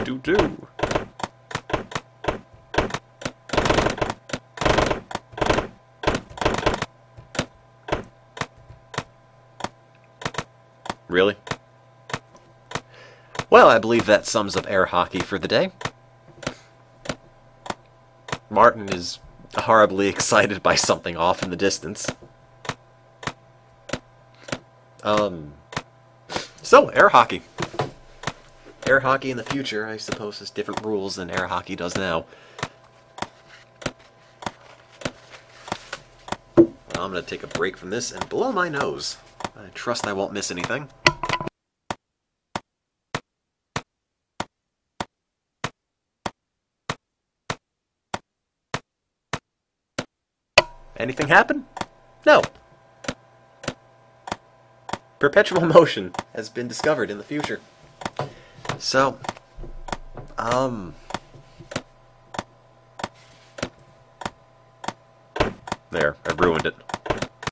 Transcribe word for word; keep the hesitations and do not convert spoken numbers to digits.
do do. Really? Well, I believe that sums up air hockey for the day. Martin is horribly excited by something off in the distance. Um, so, air hockey. Air hockey in the future, I suppose, has different rules than air hockey does now. Well, I'm going to take a break from this and blow my nose. I trust I won't miss anything. Anything happen? No. Perpetual motion has been discovered in the future. So, um... there, I ruined it.